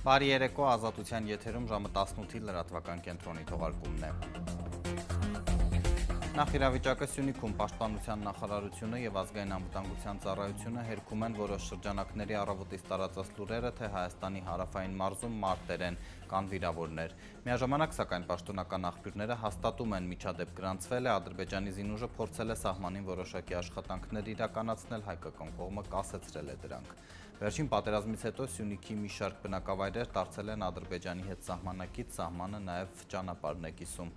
Բարի երեկո, Ազատության եթերում ժամը 18-ի լրատվական կենտրոնի թողարկումն է։ Նախիրավիճակը Սյունիքում Պաշտպանության նախարարությունը եւ ազգային անվտանգության ծառայությունը հերքում են որոշ շրջանակների առավոտից տարածած լուրերը, թե Հայաստանի հարավային մարզում մարտեր են, կան վիրավորներ։ Միաժամանակ, սակայն պաշտոնական աղբյուրները հաստատում են միջադեպ գրանցվել է, Ադրբեջանի զինուժը փորձել է սահմանին որոշակի աշխատանքներ իրականացնել, հայկական կողմը կասեցրել է դրանք։ Վերջին պատերազմից հետո Սյունիքի մի շարք բնակավայրեր դարձել են Ադրբեջանի հետ սահմանակից, սահմանը նաև ճանապարհն է կիսում։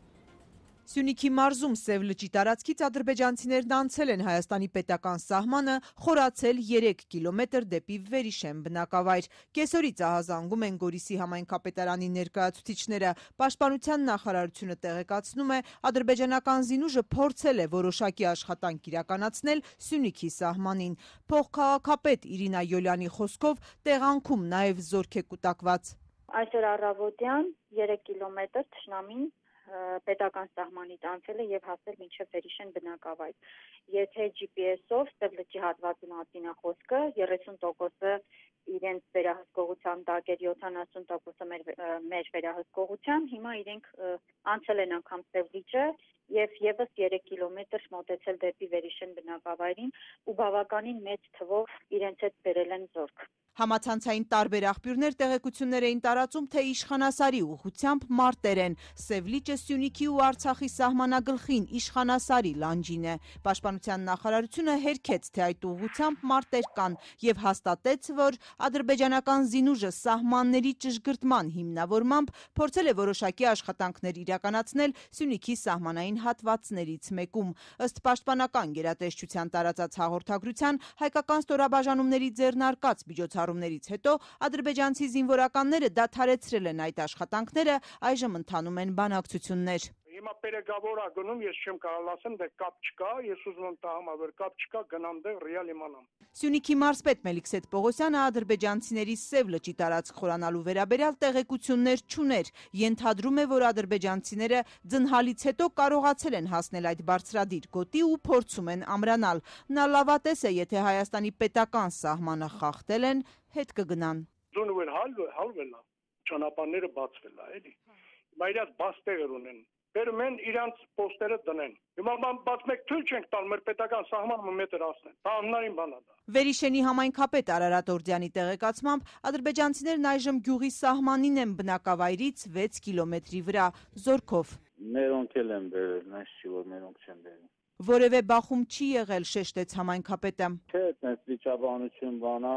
Սյունիքի մարզում Սև լճի տարածքից ադրբեջանցիներն անցել են Հայաստանի պետական սահմանը, խորացել 3 կիլոմետր դեպի Վերիշեմ բնակավայր։ Կեսօրից ահազանգում են Գորիսի համայնքապետարանի ներկայացուցիչները։ Պաշտպանության նախարարությունը տեղեկացնում է, ադրբեջանական զինուժը փորձել է որոշակի աշխատանք իրականացնել Սյունիքի սահմանին։ Փոխքաղաքապետ Իրինա Յոլյանի խոսքով տեղանքում նաև զորք է կուտակված։ Այսօր առավոտյան 3 կիլոմետր թշնամին պետական սահմանից անցել է եւ հասել մինչեւ Վերիշեն բնակավայր։ Եթե GPS-ով Սև լճի հատվածի մասին է խոսքը, 30%-ը իրենց վերահսկողության տակ էր, 70%-ը մեր վերահսկողության, հիմա իրենք անցել են անգամ Սև լիճը եւ եւս 3 կիլոմետր մոտեցել դեպի Վերիշեն բնակավայրին ու բավականին մեծ թվով իրենց հետ բերել են զորք։ Համացանցային տարբեր աղբյուրներ տեղեկություններ էին տարածում, թե Իշխանասարի ուղղությամբ մարտեր են։ Սև լիճը Սյունիքի ու Արցախի սահմանագլխին Իշխանասարի լանջին է։ Պաշտպանության նախարարությունը հերքեց, թե այդ ուղղությամբ մարտեր կան եւ հաստատեց, որ ադրբեջանական զինուժը սահմանների ճշգրտման հիմնավորմամբ փորձել է որոշակի աշխատանքներ իրականացնել Սյունիքի սահմանային հատվածներից մեկում։ Ըստ պաշտպանական գերատեսչության տարածած հաղորդագրության, հայկական ստորաբաժանումների ձեռնարկած միջոցառումներից հետո ադրբեջանցի զինվորականները դադարեցրել են այդ աշխատանքները, այժմ ընթանում են բանակցություններ։ Հիմա պերեգավորա գնում, ես չեմ կարող ասեմ, դե կապ չկա, ես ուզում եմ տահամաբեր կապ չկա, գնամ դեղ ռեալ իմանամ։ Սյունիքի մարզպետ Մելիքսեթ Պողոսյանը ադրբեջանցիների Սև լճի տարածք խորանալու վերաբերյալ տեղեկություններ չուներ, ենթադրում է, որ ադրբեջանցիները ձնհալից հետո կարողացել են հասնել այդ բարձրադիր գոտի ու փորձում են ամրանալ։ Նա լավատես է, եթե Հայաստանի պետական սահմանը խախտել են, հետ կգնան։ Ձունուր հալվել է, ճանապարհները բացվել է, էլի։ Հիմա իրաց բաց տեղեր ունեն։ Բերում են իրանց պոստերը դնեն։ Հիմա բաց մեկ թույլ չենք տալ մեր պետական սահմանը մետր ասնեն։ Դա անհնարին բան է դա։ Վերիշենի համայնքապետ Արարատ Օրդյանի տեղեկացմամբ ադրբեջանցիներն այժմ գյուղի սահմանին են բնակավայրից 6 կիլոմետրի վրա զորքով։ Մերոնք էլ են բերել, նայս չի որ մերոնք չեն բերել։ Որևէ բախում չի եղել, շեշտեց համայնքապետը։ Չէ, այդպես վիճաբանություն բանա,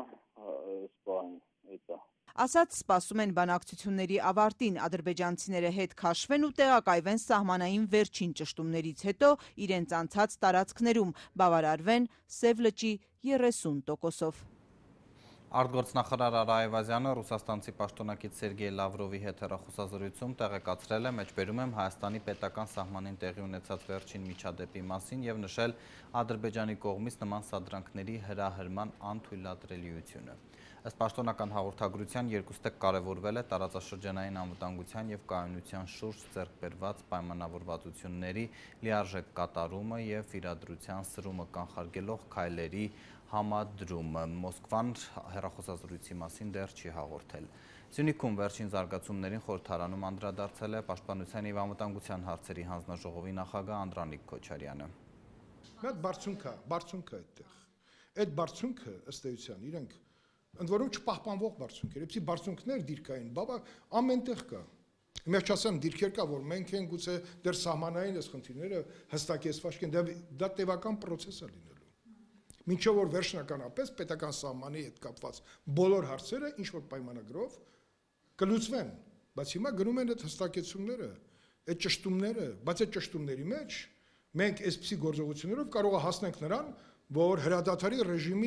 սպան, էտա։ Ասաց սպասում են բանակցությունների ավարտին, ադրբեջանցիները հետ քաշվեն ու տեղակայվեն սահմանային վերջին ճշտումներից հետո իրենց անցած տարածքներում, բավարարվեն Սև լճի 30%-ով։ Արտգործնախարար Արա Այվազյանը ռուսաստանցի պաշտոնակից Սերգեյ Լավրովի հետ հեռախոսազրույցում տեղեկացրել է, մեջբերում եմ Հայաստանի պետական սահմանին տեղի ունեցած վերջին միջադեպի մասին եւ նշել Ադրբեջանի կողմից նման սադրանքների հրահրման անթույլատրելիությունը։ Ըստ պաշտոնական հաղորդագրության երկուստեք կարևորվել է տարածաշրջանային անվտանգության եւ կայունության շուրջ ձեռք բերված պայմանավորվածությունների լիարժեք կատարումը եւ իրադրության սրումը կանխարգելող քայլերի համադրումը։ Մոսկվան հեռախոսազրույցի մասին դեռ չի հաղորդել։ Սյունիքում վերջին զարգացումներին խորհրդարանում անդրադարձել է Պաշտպանության եւ անվտանգության հարցերի հանձնաժողովի նախագահ Անդրանիկ Քոչարյանը։ Մեծ բարձունք է այդտեղ։ Այդ բարձունքը ըստ էության իրենք ընդ որում չպահպանվող բարձունք էր, այդպիսի բարձունքներ դիրքային, բաբա ամենտեղ կա։ Հիմա չասեմ դիրքեր կա, որ մենք են գուցե դեռ սահմանային այս խնդիրները հստակեցված չեն, դա տևական process է լինելու։ Մինչև որ վերջնականապես պետական սահմանի հետ կապված բոլոր հարցերը ինչ որ պայմանագրով կլուծվեն, բայց հիմա գնում են այդ հստակեցումները, այդ ճշտումները, բայց այդ ճշտումների մեջ մենք այսպիսի գործողություններով կարող է հասնենք նրան, որ հրադադարի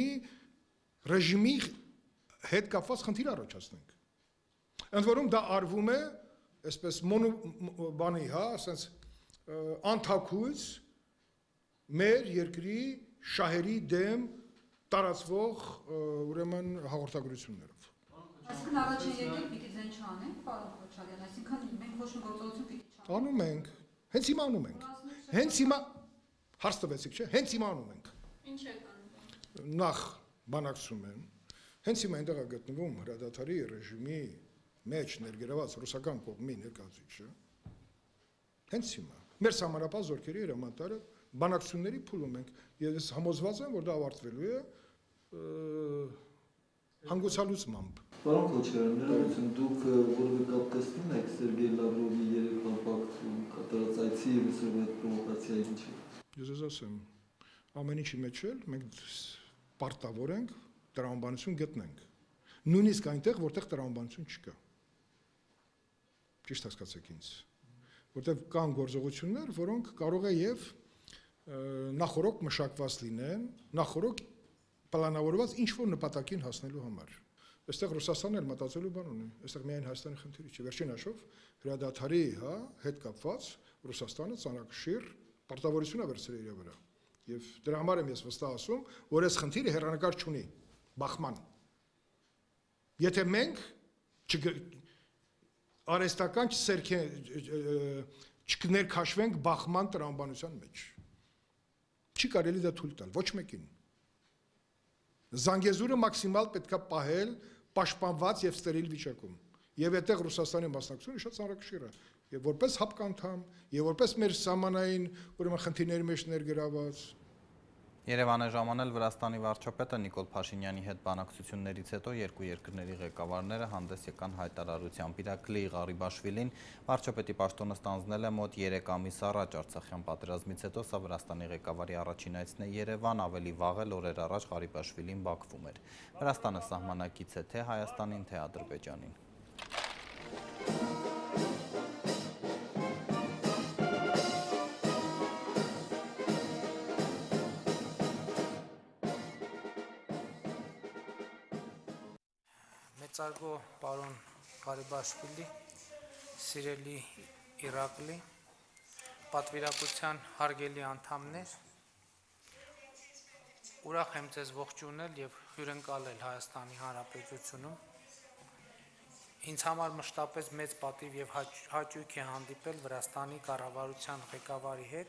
ռեժիմի հետ կապված խնդիր առաջացնենք։ Ընդ որում դա արվում է այսպես բանի, հա, ասենց անթաքույց մեր երկրի շահերի դեմ տարածվող ուրեմն հաղորդագրություններով։ Այսինքն առաջին եկել պիտի ձեն չանենք, պարոն Քոչարյան, այսինքն մենք ոչ մի գործողություն պիտի չանենք։ Անում ենք, հենց հիմա անում ենք։ Հենց հիմա հարց տվեցիք, չէ՞, հենց հիմա անում ենք։ Ինչ եք անում։ Նախ բանակցում են, Հենց հիմա այնտեղ է գտնվում հրադադարի ռեժիմի մեջ ներգրաված ռուսական կողմի ներկայացուցիչը։ Հենց հիմա մեր համապարփակ զորքերի հրամանատարը բանակցությունների փուլում ենք եւ ես համոզված եմ, որ դա ավարտվելու է հանգուցալուծմամբ։ Պարոն Քոչարյան, ներողություն, դուք որևէ կապ կստում եք Սերգեյ Լավրովի երեկվա Բաքվում կատարած այցի եւ այդ պրովոկացիայի միջեւ։ Ես ասեմ, ամեն ինչի մեջ էլ մենք պարտավոր ենք տրամաբանություն գտնենք։ Նույնիսկ այնտեղ, որտեղ տրամաբանություն չկա։ Ճիշտ հասկացեք ինձ։ Որտեղ կան գործողություններ, որոնք կարող է եւ նախորոք մշակված լինեն, նախորոք պլանավորված ինչ-որ նպատակին հասնելու համար։ Այստեղ Ռուսաստանն էլ մտածելու բան ունի, այստեղ միայն Հայաստանի խնդիրը չէ։ Վերջին հաշվով հրադադարի, հետ կապված Ռուսաստանը ցանկաշիր պարտավորություն է վերցրել իր վրա։ Եվ դրա համար եմ ես վստահ ասում, որ այս խնդիրը հեռանկար չունի, բախման։ Եթե մենք արհեստական չներքաշվենք բախման տրամաբանության մեջ։ Չի կարելի դա թույլ տալ, ոչ մեկին։ Զանգեզուրը մաքսիմալ պետքա պահել պաշտպանված եւ ստերիլ վիճակում։ Եվ այդտեղ Ռուսաստանի մասնակցությունը շատ ծանրակշիռ է, եւ որպես հապկանդամ, եւ որպես մեր սահմանային, ուրեմն խնդիրների մեջ ներգրաված։ Երևան է ժամանել Վրաստանի վարչապետը Նիկոլ Փաշինյանի հետ բանակցություններից հետո երկու երկրների ղեկավարները հանդես եկան հայտարարությամբ։ Իրակլի Ղարիբաշվիլին վարչապետի պաշտոնը ստանձնել է մոտ 3 ամիս առաջ Արցախյան պատերազմից հետո, սա Վրաստանի ղեկավարի առաջին այցն է Երևան, ավելի վաղ էլ օրեր առաջ Ղարիբաշվիլին Բաքվում էր։ Վրաստանը սահմանակից է թե Հայաստանին, թե Ադրբեջանին։ Մեծարգո պարոն Ղարիբաշվիլի, սիրելի Իրակլի, պատվիրակության հարգելի անդամներ, ուրախ եմ ձեզ ողջունել եւ հյուրընկալել Հայաստանի Հանրապետությունում։ Ինձ համար մշտապես մեծ պատիվ եւ հաճույք է հանդիպել Վրաստանի կառավարության ղեկավարի հետ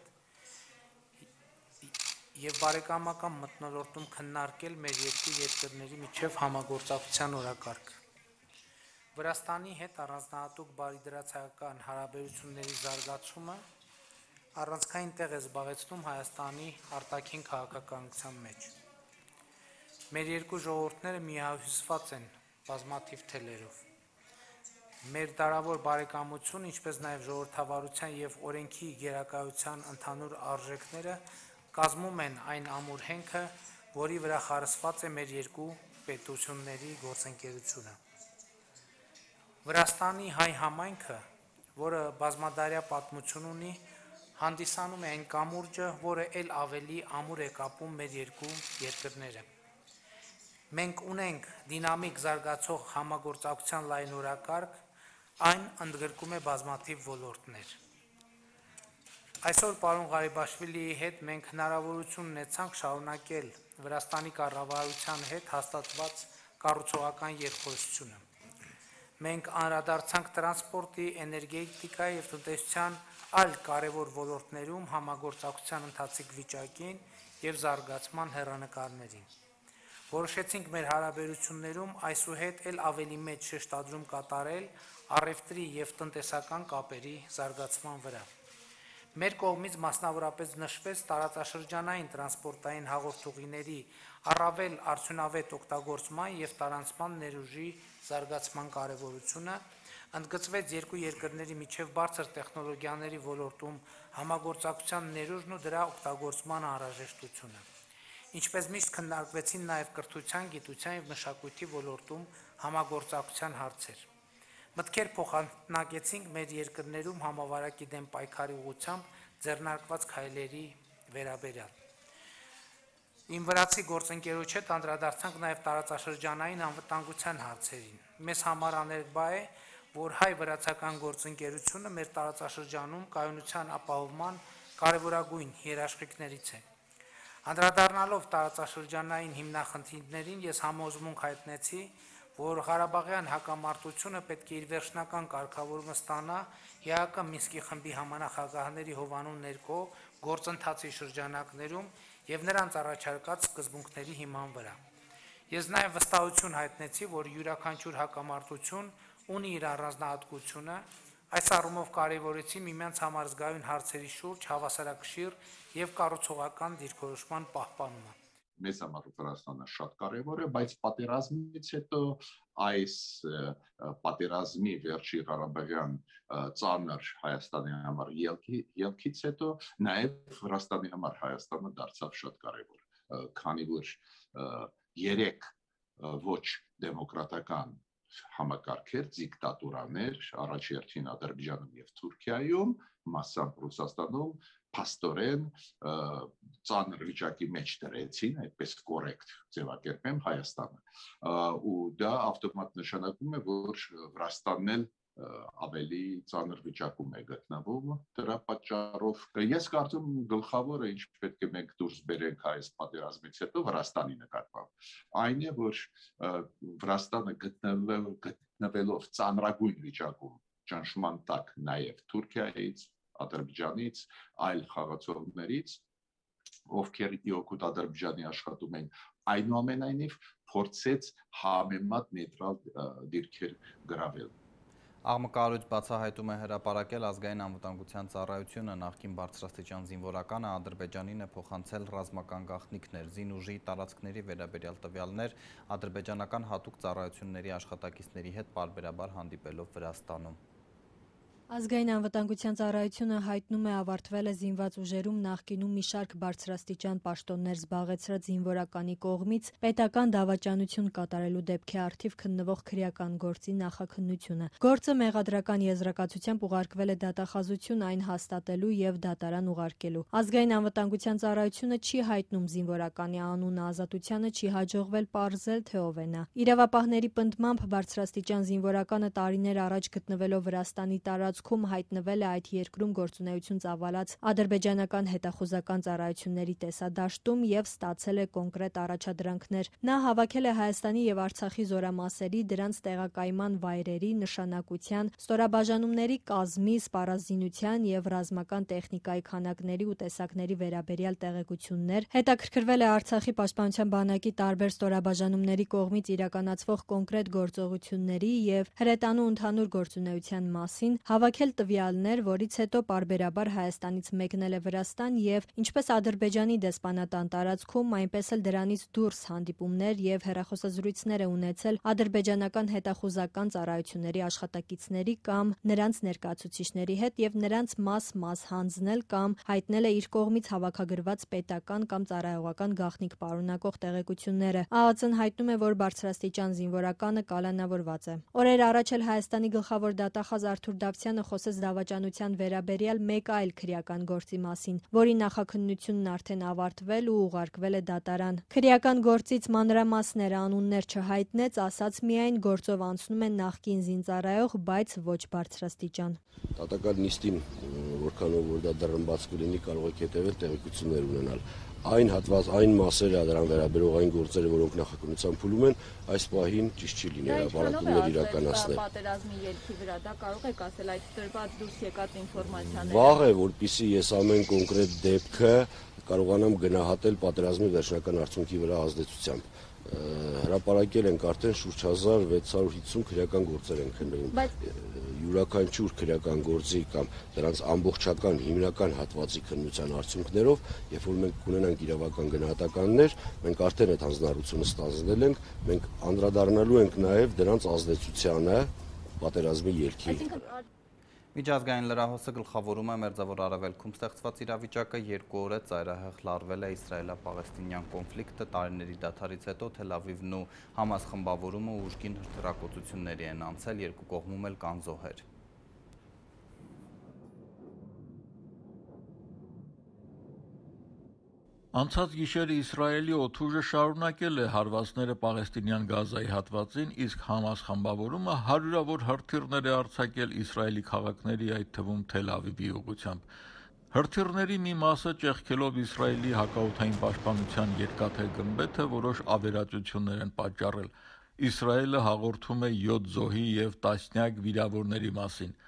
եւ բարեկամական մթնոլորտում քննարկել մեր երկու երկրների միջև համագործակցության օրակարգ։ Վրաստանի հետ առանձնահատուկ բարիդրացիական հարաբերությունների զարգացումը առանցքային տեղ է զբաղեցնում Հայաստանի արտաքին քաղաքականության մեջ։ Մեր երկու ժողովուրդները միահյուսված են բազմաթիվ թելերով։ Մեր դարավոր բարեկամություն, ինչպես նաև ժողովրդավարության եւ օրենքի գերակայության ընդհանուր արժեքները կազմում են այն ամուր հենքը, որի վրա խարսված է մեր երկու պետությունների գործընկերությունը։ Վրաստանի հայ համայնքը, որը բազմադարյա պատմություն ունի, հանդիսանում է այն կամուրջը, որը ել ավելի ամուր է կապում մեր երկու երկրները։ Մենք ունենք դինամիկ զարգացող համագործակցության լայն օրակարգ, այն ընդգրկում է բազմաթիվ ոլորտներ։ Այսօր պարոն Ղարիբաշվիլիի հետ մենք հնարավորություն ունեցանք շարունակել Վրաստանի կառավարության հետ հաստատված կառուցողական երկխոսությունը։ Մենք անդրադարձանք տրանսպորտի, էներգետիկայի եւ տնտեսության այլ կարևոր ոլորտներում համագործակցության ընթացիկ վիճակին եւ զարգացման հեռանկարներին։ Որոշեցինք մեր հարաբերություններում այսուհետ ել ավելի մեծ շեշտադրում կատարել առևտրի եւ տնտեսական կապերի զարգացման վրա։ Մեր կողմից մասնավորապես նշվեց տարածաշրջանային տրանսպորտային հաղորդուղիների առավել արդյունավետ օգտագործման եւ տարանցման ներուժի զարգացման կարեւորությունը, ընդգծվեց երկու երկրների միջև բարձր տեխնոլոգիաների ոլորտում համագործակցության ներուժն ու դրա օգտագործման անհրաժեշտությունը։ Ինչպես միշտ քննարկվեցին նաև կրթության, գիտության եւ մշակույթի ոլորտում համագործակցության հարցեր։ Մտքեր փոխանակեցինք մեր երկրներում համավարակի դեմ պայքարի ուղղությամբ ձեռնարկված քայլերի վերաբերյալ։ Իմ վրացի գործընկերոջ հետ անդրադարձանք նաև տարածաշրջանային անվտանգության հարցերին։ Մեզ համար աներկբա է, որ հայ-վրացական գործընկերությունը մեր տարածաշրջանում կայունության ապահովման կարևորագույն երաշխիքներից է։ Անդրադառնալով տարածաշրջանային հիմնախնդիրներին ես համոզմունք հայտնեցի, որ Ղարաբաղյան հակամարտությունը պետք է իր վերջնական կարգավորումը ստանա ԵԱՀԿ Մինսկի խմբի համանախագահների հովանու ներքո գործընթացի շրջանակներում եւ նրանց առաջարկած սկզբունքների հիման վրա։ Ես նաև վստահություն հայտնեցի, որ յուրաքանչյուր հակամարտություն ունի իր առանձնահատկությունը, այս առումով կարևորեցի միմյանց համար զգայուն հարցերի շուրջ հավասարակշիռ եւ կառուցողական դիրքորոշման պահպանումը։ Մեզ համար Վրաստանը շատ կարևոր է, բայց պատերազմից հետո այս պատերազմի վերջի Ղարաբաղյան ծանր Հայաստանի համար ելքից հետո նաև Վրաստանի համար Հայաստանը դարձավ շատ կարևոր, քանի որ երեք ոչ դեմոկրատական համակարգեր, դիկտատուրաներ, առաջերտին Ադրբեջանում եւ Թուրքիայում, մասամբ Ռուսաստանում, փաստորեն ծանր վիճակի մեջ դրեցին, այդպես կորեկտ ձևակերպեմ Հայաստանը։ Ու դա ավտոմատ նշանակում է, որ Վրաստանն էլ ավելի ծանր վիճակում է գտնվում դրա պատճառով։ Ես կարծում գլխավորը ինչ պետք է մենք դուրս բերենք այս պատերազմից հետո Վրաստանի նկատմամբ, այն է, որ Վրաստանը գտնվելով ծանրագույն վիճակում ճնշման տակ նաև Թուրքիայից, Ադրբեջանից, այլ խաղացողներից, ովքեր իօգուտ Ադրբեջանի աշխատում են, այնուամենայնիվ փորձեց համեմատ նեյտրալ դիրքեր գրավել։ Աղմկահարույց բացահայտում է հրապարակել ազգային անվտանգության ծառայությունը, նախկին բարձրաստիճան զինվորականը Ադրբեջանին է փոխանցել ռազմական գաղտնիքներ, զինուժի տարածքների վերաբերյալ տվյալներ ադրբեջանական հատուկ ծառայությունների աշխատակիցների հետ պարբերաբար հանդիպելով Վրաստանում։ Ազգային անվտանգության ծառայությունը հայտնում է ավարտվել է զինված ուժերում նախկինում մի շարք բարձրաստիճան պաշտոններ զբաղեցրած զինվորականի կողմից պետական դավաճանություն կատարելու դեպքի առթիվ քննվող քրեական գործի նախաքննությունը։ Գործը մեղադրական եզրակացությամբ ուղարկվել է դատախազություն այն հաստատելու եւ դատարան ուղարկելու։ Ազգային անվտանգության ծառայությունը չի հայտնում զինվորականի անունը, ազատությանը չի հաջողվել պարզել, թե ով է նա։ Իրավապահների պնդմամբ բարձրաստիճան զինվորականը տարիներ առաջ գտնվելով Վրաստանի տարածքում հայտնվել է այդ երկրում գործունեություն ծավալած ադրբեջանական հետախուզական ծառայությունների տեսադաշտում եւ ստացել է կոնկրետ առաջադրանքներ։ Նա հավաքել է Հայաստանի եւ Արցախի զորամասերի, դրանց տեղակայման վայրերի, նշանակության, ստորաբաժանումների կազմի, սպառազինության եւ ռազմական տեխնիկայի քանակների ու տեսակների վերաբերյալ տեղեկություններ, հետաքրքրվել է Արցախի պաշտպանության բանակի տարբեր ստորաբաժանումների կողմից իրականացվող կոնկրետ գործողությունների եւ հրետանու ընդհանուր գործունեության մասին, հավաքել տվյալներ, որից հետո պարբերաբար Հայաստանից մեկնել է Վրաստան եւ ինչպես Ադրբեջանի դեսպանատան տարածքում, այնպես էլ դրանից դուրս հանդիպումներ եւ հեռախոսազրույցներ է ունեցել ադրբեջանական հետախուզական ծառայությունների աշխատակիցների կամ նրանց ներկայացուցիչների հետ եւ նրանց մաս հանձնել կամ հայտնել է իր կողմից հավաքագրված պետական կամ ծառայողական գաղտնիք պարունակող տեղեկությունները։ ԱԱԾ-ն հայտնում է, որ բարձրաստիճան զինվորականը կալանավորված է։ Օրեր առաջ էլ Հայաստանի գլխավոր դատախազ Արթուր Դավթյանը խոսեց դավաճանության վերաբերյալ մեկ այլ քրեական գործի մասին, որի նախաքննությունն արդեն ավարտվել ու ուղարկվել է դատարան։ Քրեական գործից մանրամասներ, անուններ չհայտնեց, ասաց միայն գործով անցնում է նախկին զինծառայող, բայց ոչ բարձրաստիճան։ Դատական նիստին, որքանով որ դա դռնբաց կլինի, կարող եք հետևել, տեղեկություններ ունենալ։ Այն հատված, այն մասերը դրան վերաբերող այն գործերը, որոնք նախաքննության փուլում են, այս պահին ճիշտ չի լինի հրապարակումներ իրականացնել։ Պատերազմի ելքի վրա դա կարող եք ասել այդ տրված դուրս եկած ինֆորմացիաները։ Վաղ է, որպեսզի ես ամեն կոնկրետ դեպքը կարողանամ գնահատել պատերազմի վերջնական արդյունքի վրա ազդեցությամբ։ Հրապարակել ենք արդեն շուրջ 1650 քրեական գործեր են քննվում։ Յուրաքանչյուր քրեական գործի կամ դրանց ամբողջական հիմնական հատվածի քննության արդյունքներով, երբ որ մենք ունենանք իրավական գնահատականներ, մենք արդեն այդ հանձնառությունը ստանձնել ենք, մենք անդրադառնալու ենք նաև դրանց ազդեցությանը պատերազմի ելքի։ Միջազգային լրահոսը գլխավորում է Մերձավոր Արևելքում ստեղծված իրավիճակը, 2 օր է ծայրահեղ լարվել է իսրայելա-պաղեստինյան կոնֆլիկտը, տարիների դադարից հետո Թել Ավիվն ու Համաս խմբավորումը ուժգին հրթիռակոծությունների են անցել, երկու կողմում էլ կան զոհեր։ Անցած գիշերը Իսրայելի օդուժը շարունակել է հարվածները պաղեստինյան Գազայի հատվածին, իսկ Համաս խմբավորումը հարյուրավոր հրթիռներ է արձակել Իսրայելի քաղաքների, այդ թվում Թել Ավիվի ուղղությամբ։ Հրթիռների մի մասը ճեղքելով Իսրայելի հակաօդային պաշտպանության երկաթե գմբեթը որոշ ավերածություններ են պատճառել։ Իսրայելը հաղորդում է 7 զոհի եւ տասնյակ վիրավորների մասին։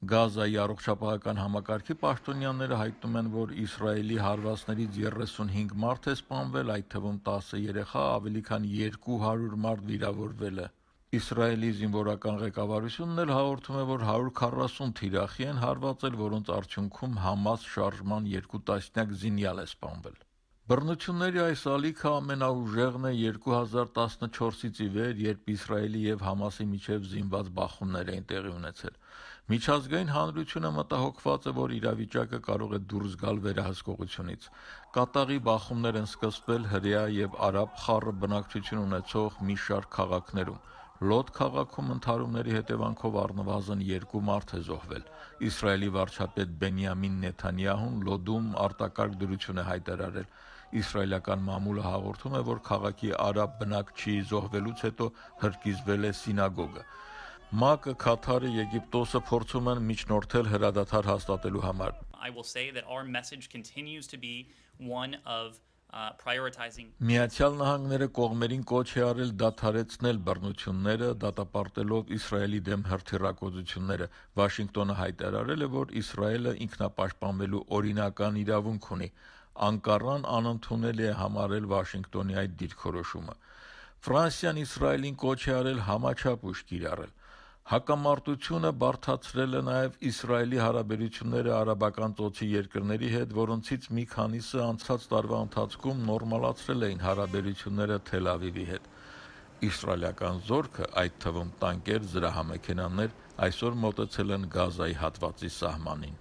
Գազայի առողջապահական համակարգի պաշտոնյաները հայտնում են, որ Իսրայելի հարվածներից 35 մարդ է սպանվել, այդ թվում 10 երեխա, ավելի քան 200 մարդ վիրավորվել է։ Իսրայելի զինվորական ղեկավարությունն էլ հաղորդում է, որ 140 թիրախի են հարվածել, որոնց արդյունքում Համաս շարժման 2 տասնյակ զինյալ է սպանվել։ Բռնությունների այս ալիքը ամենաուժեղն է 2014-ից ի վեր, երբ Իսրայելի եւ Համասի միջև զինված բախումներ էին տեղի ունեցել։ Միջազգային հանրությունը մտահոգված է, որ իրավիճակը կարող է դուրս գալ վերահսկողությունից։ Կատաղի բախումներ են սկսվել հրեա եւ արաբ խառը բնակչություն ունեցող մի շարք քաղաքներում։ Լոդ քաղաքում ընդհարումների հետևանքով առնվազն 2 մարդ է զոհվել։ Իսրայելի վարչապետ Բենյամին Նեթանյահուն Լոդում արտակարգ դրություն է հայտարարել։ Իսրայելական մամուլը հաղորդում է, որ քաղաքի արաբ բնակչի զոհվելուց հետո հրկիզվել է սինագոգը։ ՄԱԿ-ը, Քաթարը, Եգիպտոսը փորձում են միջնորդել հրադադար հաստատելու համար։ I will say that our message continues to be one of prioritizing. Միացյալ Նահանգները կողմերին կոչ է արել դադարեցնել բռնությունները, դատապարտելով Իսրայելի դեմ հրթիռակոծությունները։ Վաշինգտոնը հայտարարել է, որ Իսրայելը ինքնապաշտպանվելու օրինական իրավունք ունի։ Անկարան անընդունելի է համարել Վաշինգտոնի այդ դիրքորոշումը։ Ֆրանսիան Իսրայելին կոչ է արել համաչափ ուժ կիրառել։ Հակամարտությունը բարդացրել է նաև Իսրայելի հարաբերությունները արաբական ծոցի երկրների հետ, որոնցից մի քանիսը անցած տարվա ընթացքում նորմալացրել էին հարաբերությունները Թել Ավիվի հետ։ Իսրայելական զորքը, այդ թվում տանկեր, զրահամեքենաներ, այսօր մոտեցել են Գազայի հատվածի սահմանին։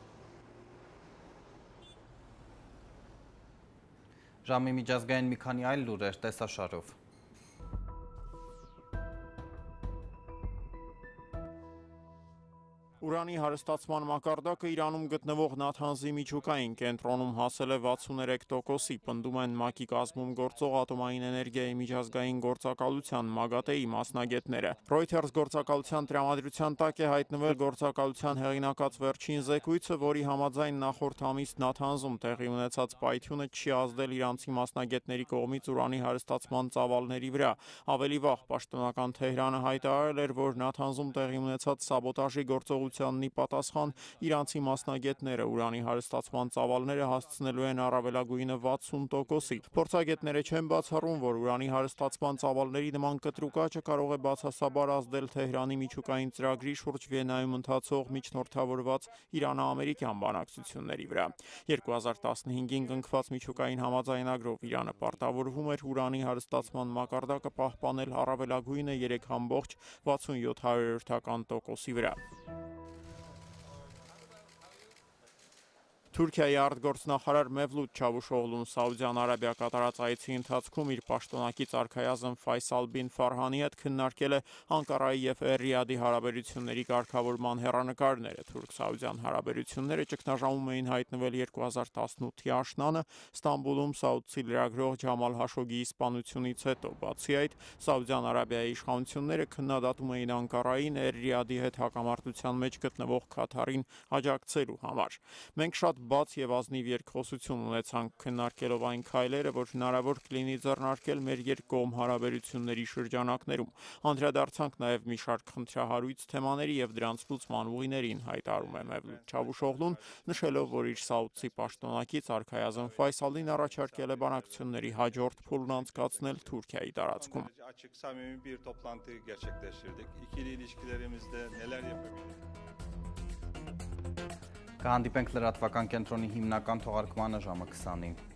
Ժամի միջազգային մի քանի այլ լուրեր տեսաշարով։ Ուրանի հարստացման մակարդակը Իրանում գտնվող Նաթանզի միջուկային կենտրոնում հասել է 63%-ի, պնդում են ՄԱԿ-ի կազմում գործող ատոմային էներգիայի միջազգային գործակալության ՄԱԳԱՏԵ-ի մասնագետները։ Reuters գործակալության տրամադրության տակ է հայտնվել գործակալության հեղինակած վերջին զեկույցը, որի համաձայն նախորդ ամիս Նաթանզում տեղի ունեցած պայթյունը չի ազդել իրանցի մասնագետների կողմից ուրանի հարստացման ծավալների վրա։ Ավելի վաղ պաշտոնական Թեհրանը հայտարարել էր, որ Նաթանզում տեղի ունեցած սաբոտաժի գործողությանն ի պատասխան իրանցի մասնագետները ուրանի հարստացման ծավալները հասցնելու են առավելագույնը 60%-ի։ Փորձագետները չեն բացառում, որ ուրանի հարստացման ծավալների նման կտրուկ աճը կարող է բացասաբար ազդել Թեհրանի միջուկային ծրագրի շուրջ Վիեննայում ընթացող միջնորդավորված Իրано-ամերիկյան բանակցությունների վրա։ 2015-ին կնքված միջուկային համաձայնագրով Իրանը պարտավորվում էր ուրանի հարստացման մակարդակը պահպանել առավելագույնը 3.67%-ի վրա։ Թուրքիայի արտգործնախարար Մևլութ Չավուշօղլուն Սաուդյան Արաբիա կատարած այցի ընթացքում իր պաշտոնակից արքայազն Ֆայսալ բին Ֆարհանի հետ քննարկել է Անկարայի եւ Ռիադի հարաբերությունների կարգավորման հեռանկարները։ Թուրք-սաուդյան հարաբերությունները ճգնաժամում էին հայտնվել 2018-ի աշնանը Ստամբուլում սաուդցի լրագրող Ջամալ Հաշոգիի սպանությունից հետո։ Բացի այդ, Սաուդյան Արաբիայի իշխանությունները քննադատում էին Անկարային Ռիադի հետ հակամարտության մեջ գտնվող Քաթարին աջակցելու համար։ Մենք շատ բաց եւ ազնիվ երկխոսություն ունեցանք քննարկելով այն քայլերը, որ հնարավոր կլինի ձեռնարկել մեր երկկողմ հարաբերությունների շրջանակներում։ Անդրադարձանք նաեւ մի շարք խնդրահարույց թեմաների եւ դրանց լուծման ուղիներին, հայտարարում է Մևլութ Չավուշօղլուն, նշելով, որ իր սաուդցի պաշտոնակից արքայազն Ֆայսալին առաջարկել է բանակցությունների հաջորդ փուլն անցկացնել Թուրքիայի տարածքում։ Կհանդիպենք լրատվական կենտրոնի հիմնական թողարկմանը ժամը 20-ին։